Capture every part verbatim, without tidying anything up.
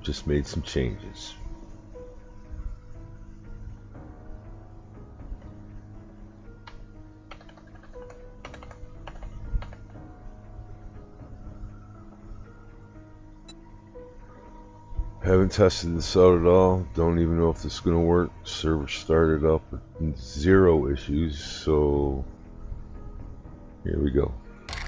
just made some changes. Haven't tested this out at all. Don't even know if this is going to work. Server started up with zero issues, so here we go.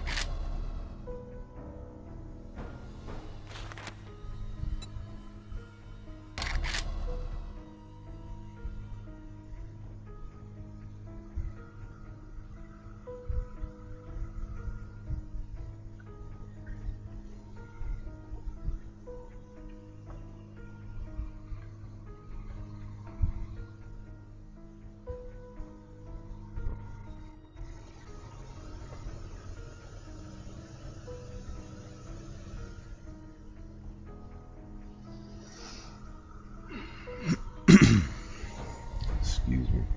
Excuse me.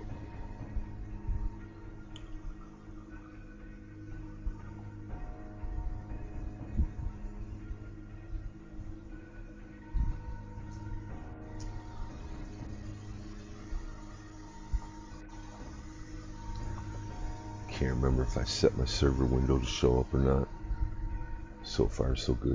Can't remember if I set my server window to show up or not. So far, so good.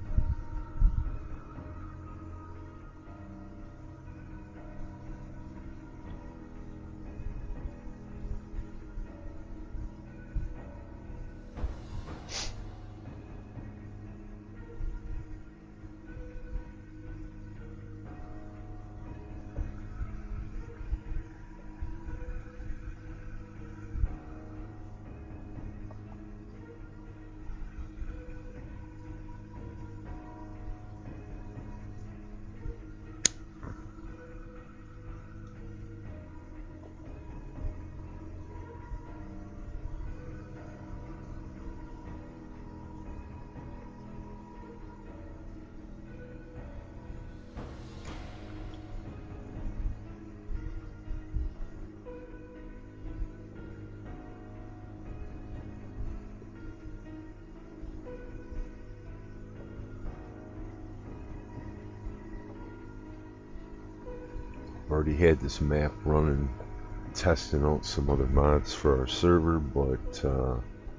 Already had this map running, testing out some other mods for our server, but uh,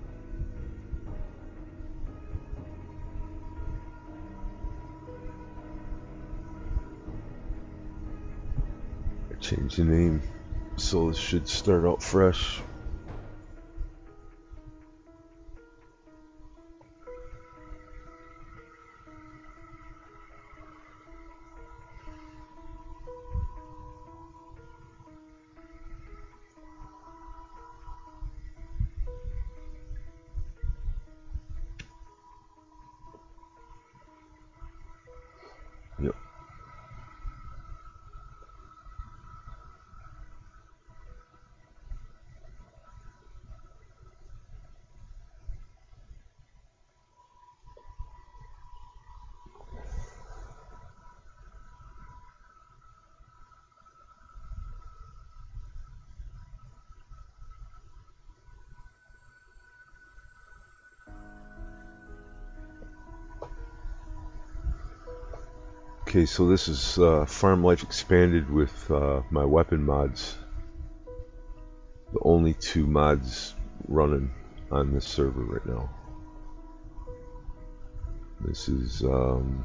I changed the name, so this should start out fresh. Yep. Okay, so this is uh, Farm Life Expanded with uh, my weapon mods. The only two mods running on this server right now. This is um,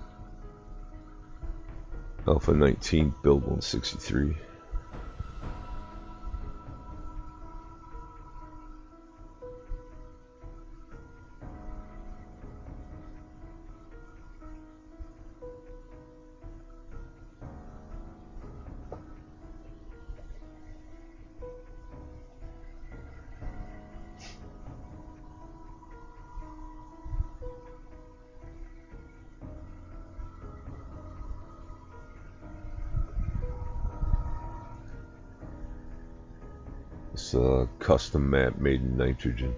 Alpha nineteen build one sixty-three. It's a custom map made in nitrogen.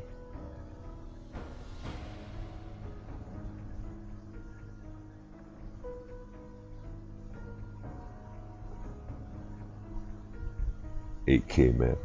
eight K map.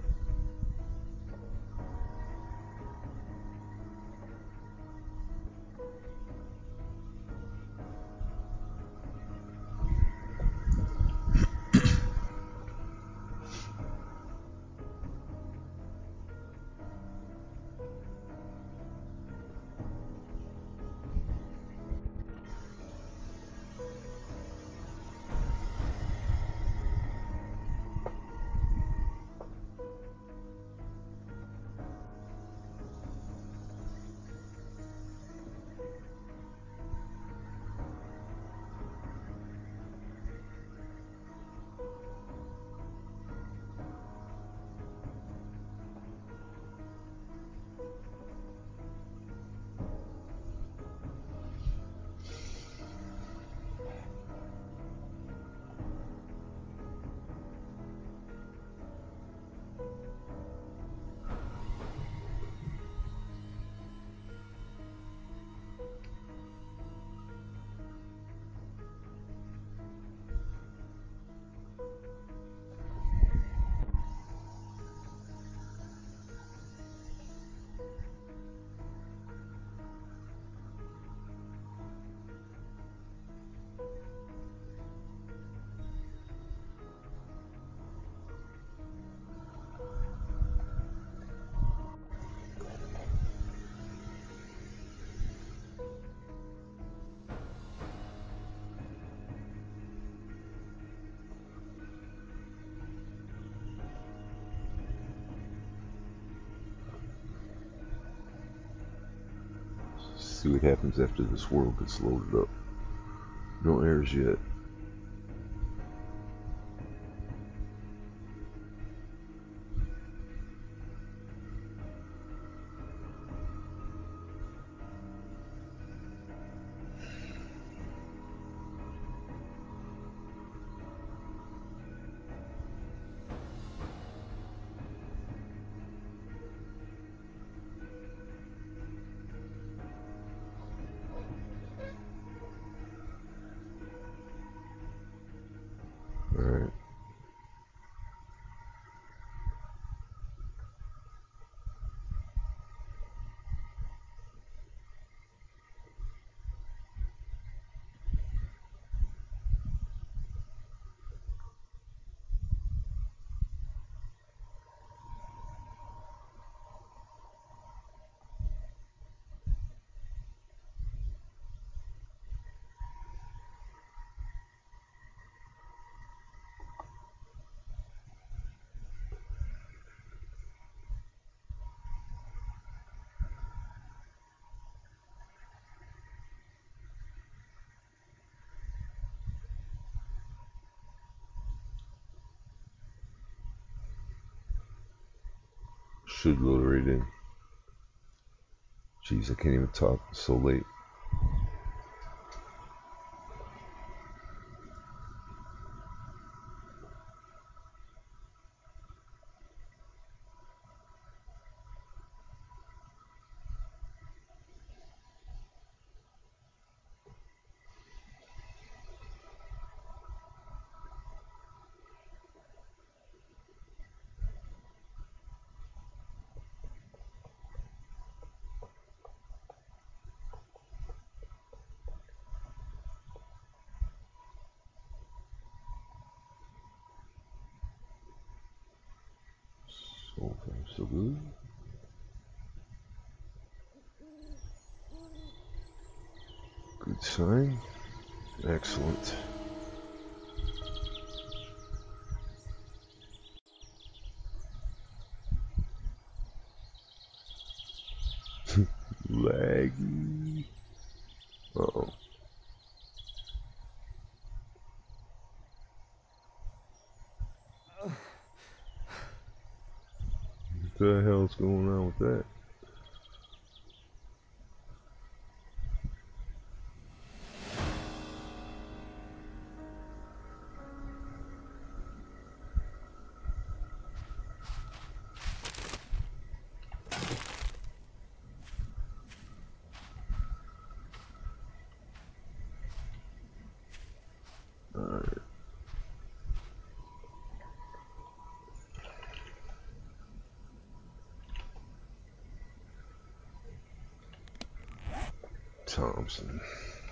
see what happens after this world gets loaded up. No errors yet. Alright. Should load right in. Jeez, I can't even talk. It's so late. So far, so good. Good sign. Excellent. Laggy. Uh-oh. What the hell's going on with that? Alright. Thompson.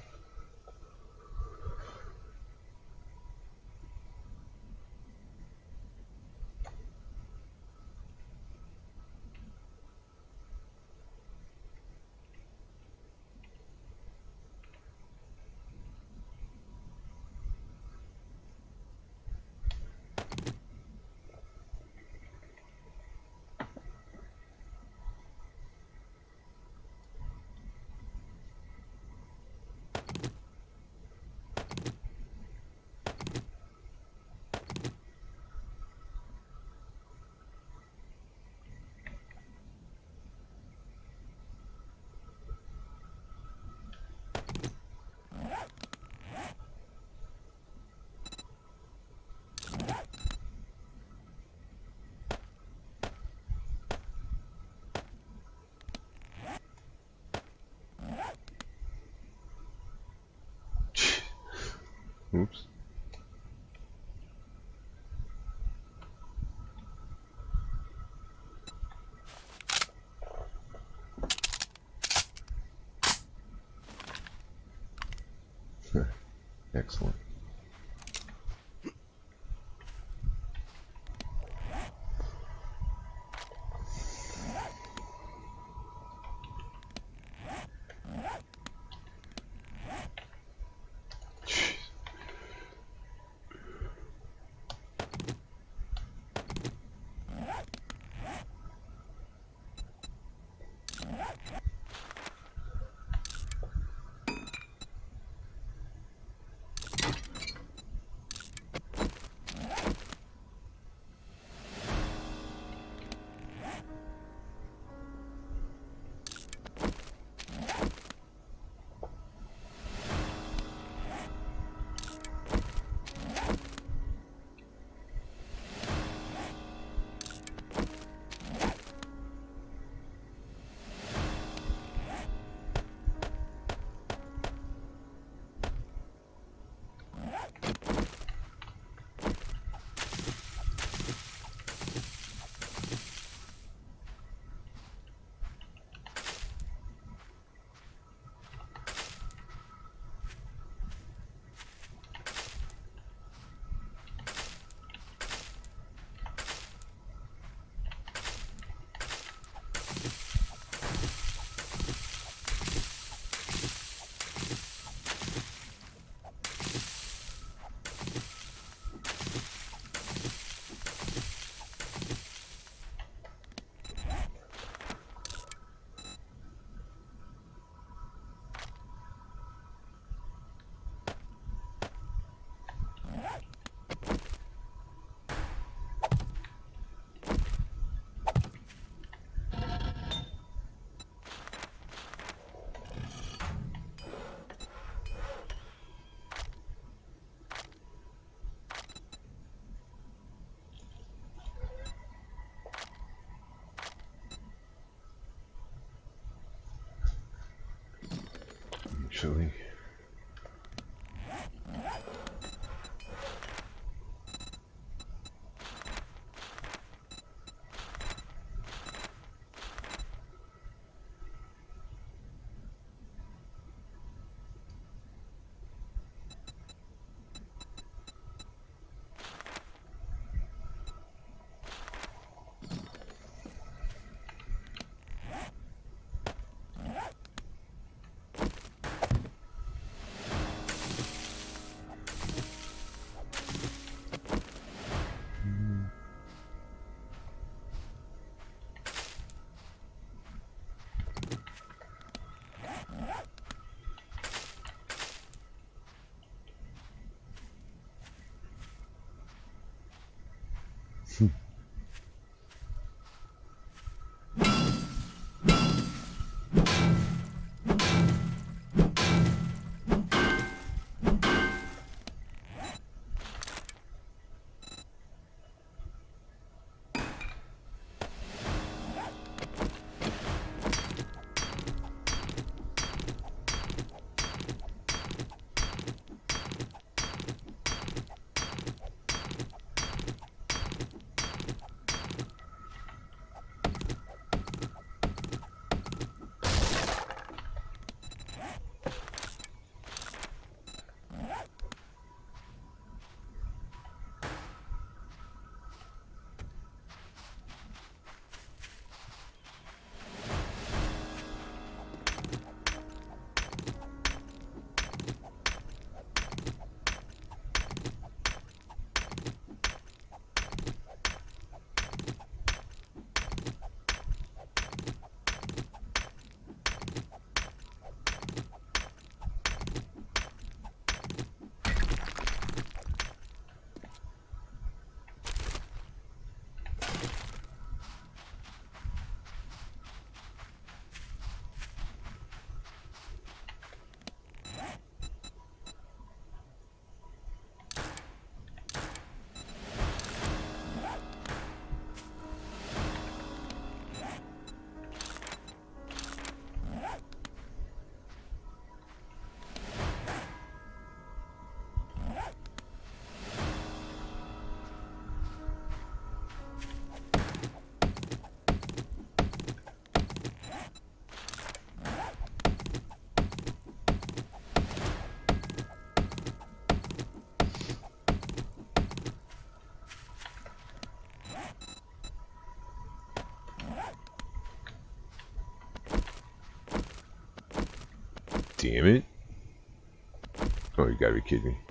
Oops. Excellent. actually. Damn it. Oh, you gotta be kidding me.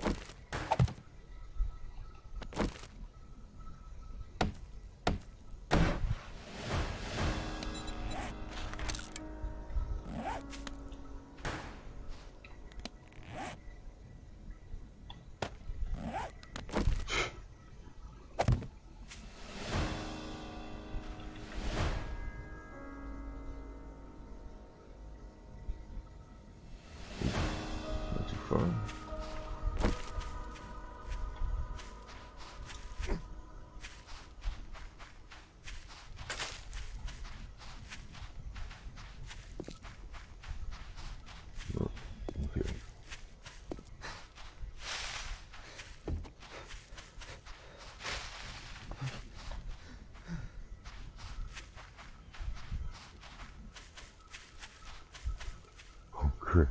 Not too far. Oh, okay. Oh, crap.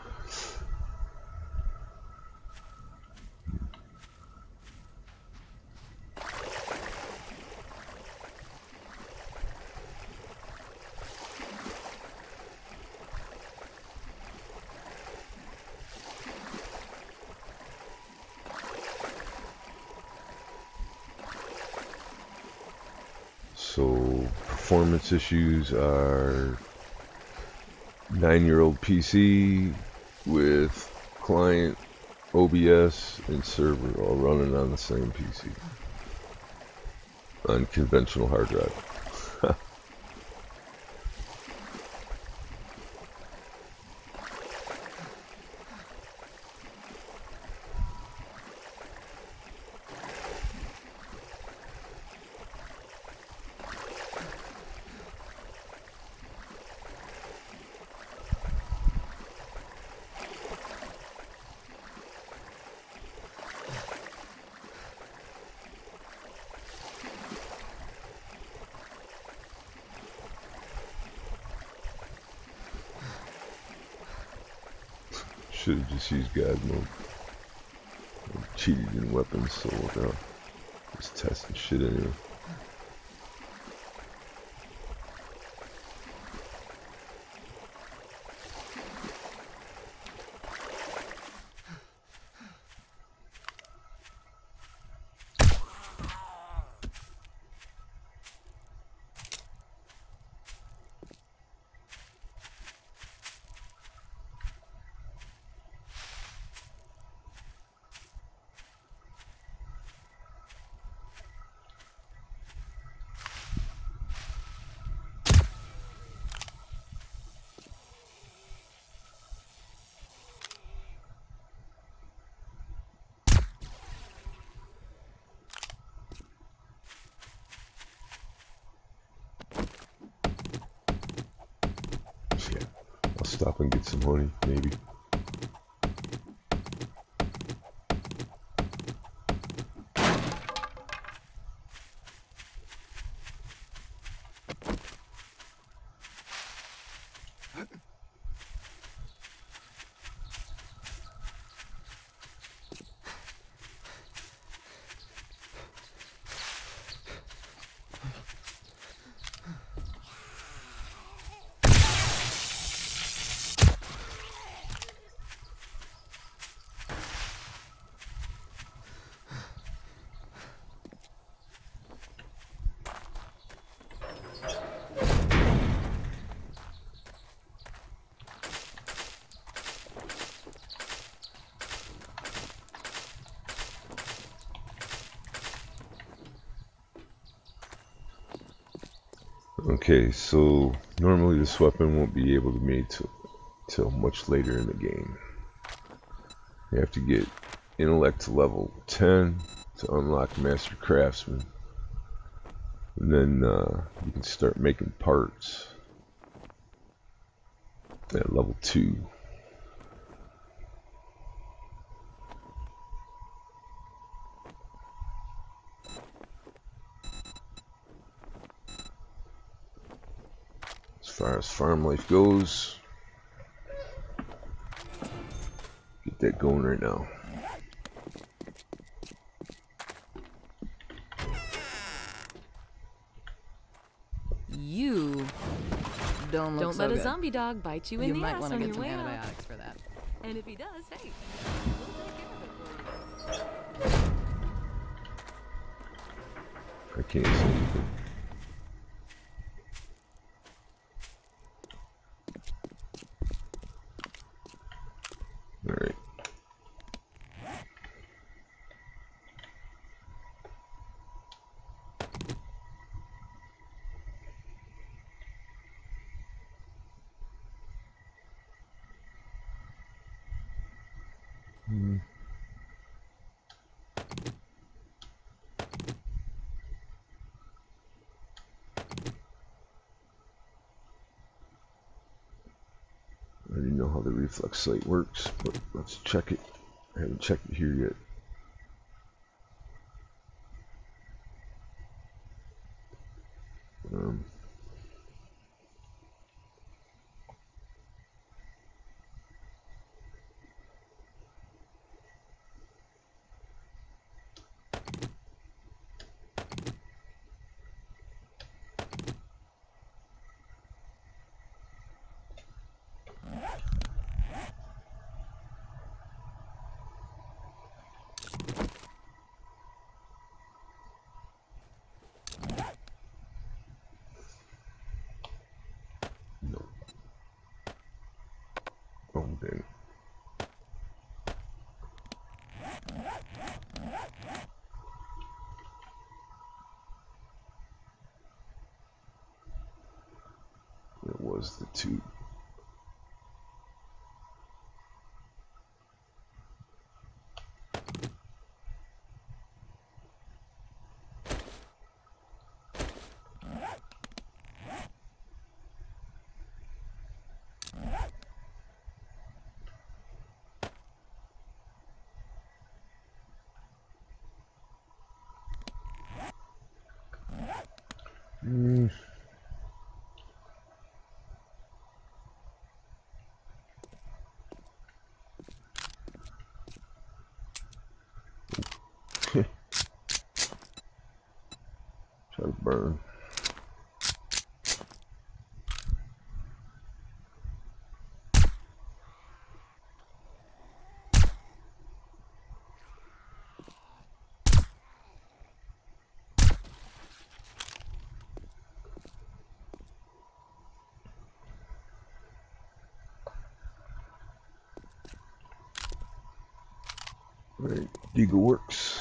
So performance issues are nine-year-old P C with client, O B S, and server all running on the same P C on conventional hard drive. should have just used God mode. I cheated in weapons, so uh, just testing shit anyway. I'll stop and get some honey, maybe. Okay, so normally this weapon won't be able to be made till, till much later in the game. You have to get intellect to level ten to unlock Master Craftsman. And then uh, you can start making parts at level two. As far as farm life goes, get that going right now. You don't look Don't so let good. a zombie dog bite you in You the might ass want to on get your some way out. antibiotics for that. And if he does, hey, we'll take care of it for you. I can't see anything. Alright. Hmm. I already know how the reflex sight works, but let's check it. I haven't checked it here yet. Um, no. Oh, dang. It was the two. Mm. Right, Giga works.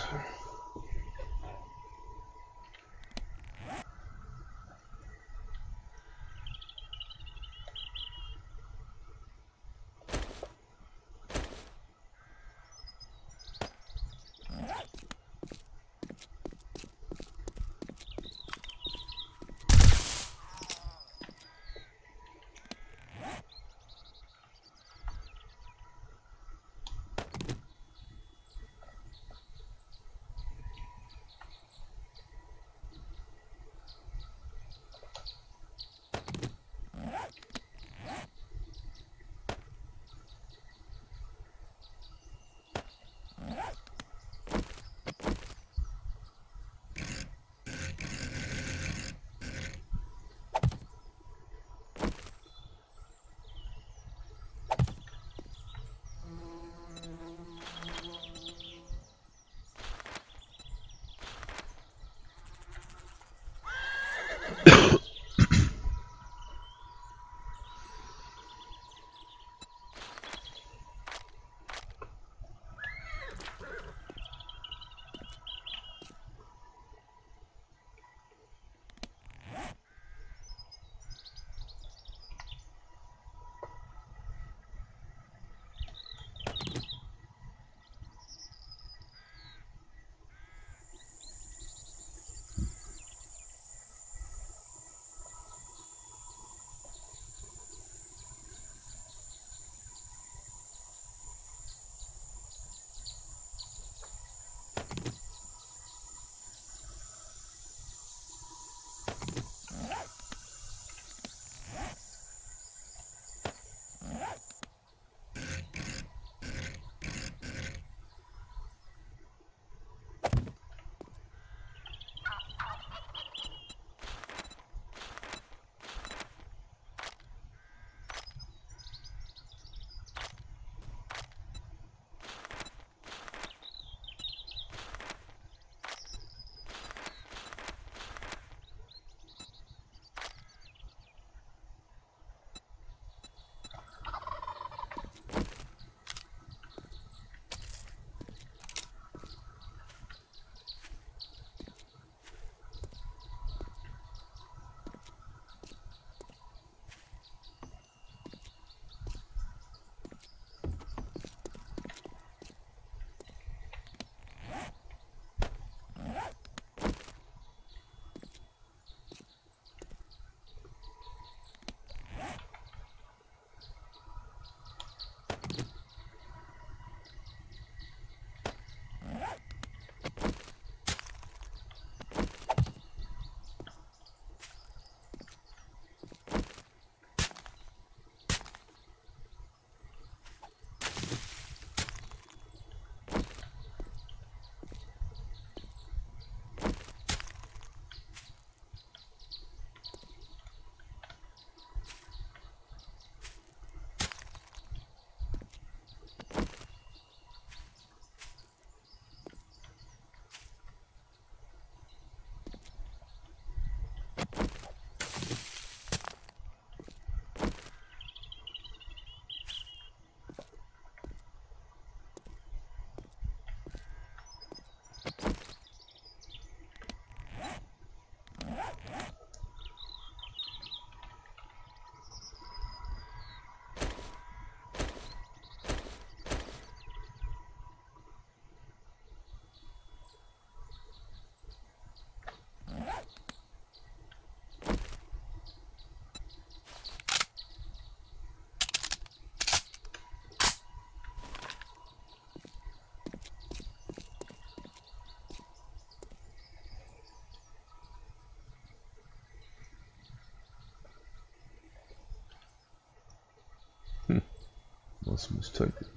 Must mistype it.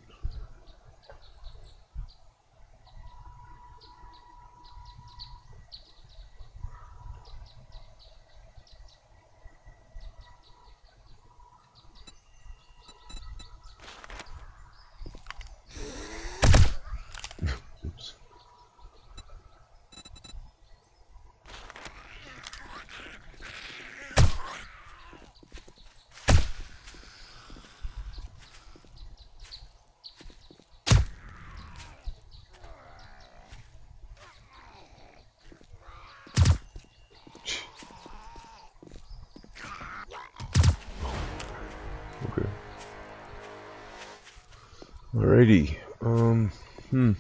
Oops. Alrighty. Um. Hmm.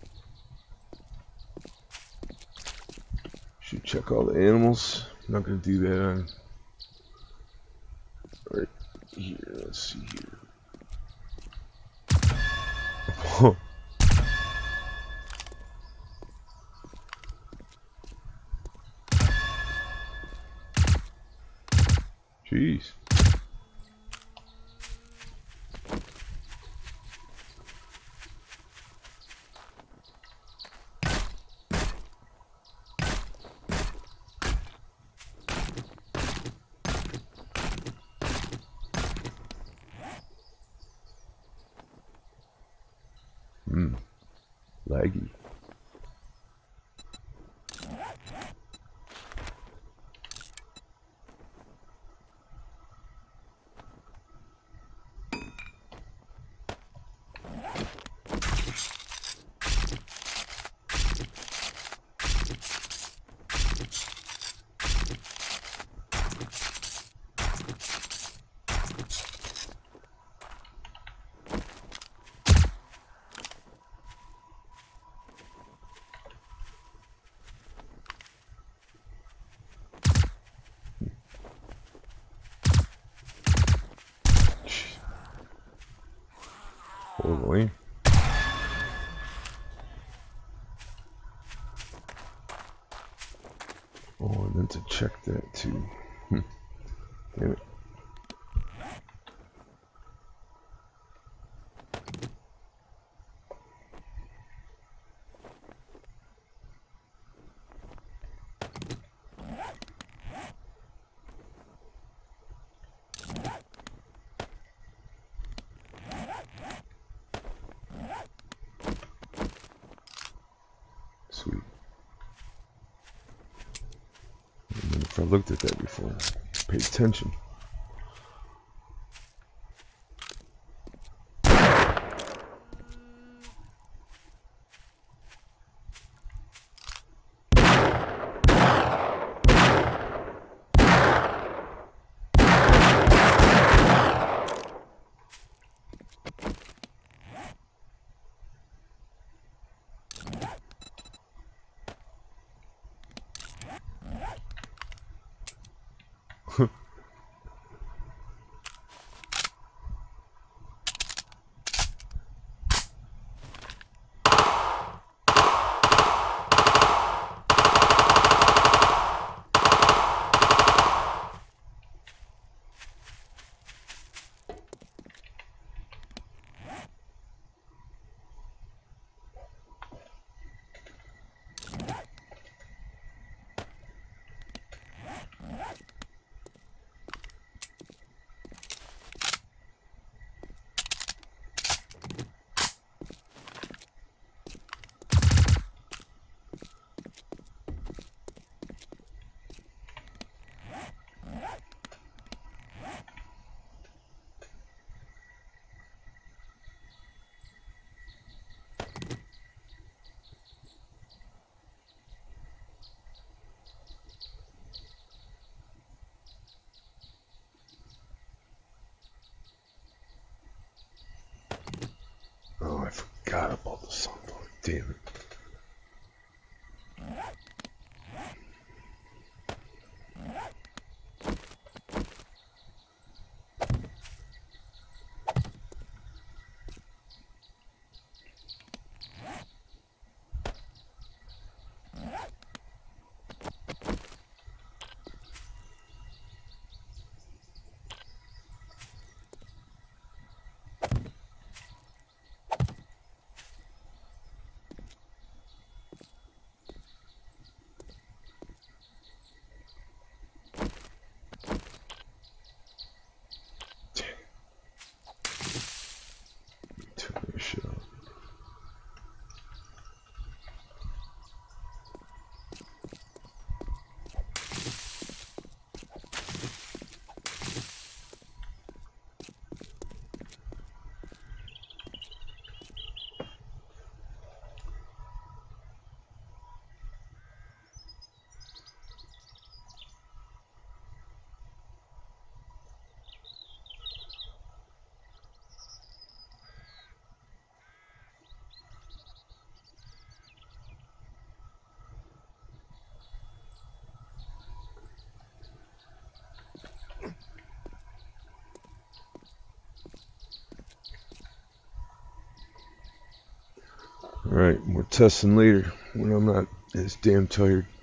Should check all the animals. I'm not gonna do that on. Right here. Let's see here. Jeez. Hmm. Laggy. Oh boy. Oh, I meant to check that too. Hmm. Damn it. Sweet. I wonder if I looked at that before. Pay attention. Oh, I forgot about the sunblock. Damn it. Alright, more testing later when I'm not as damn tired.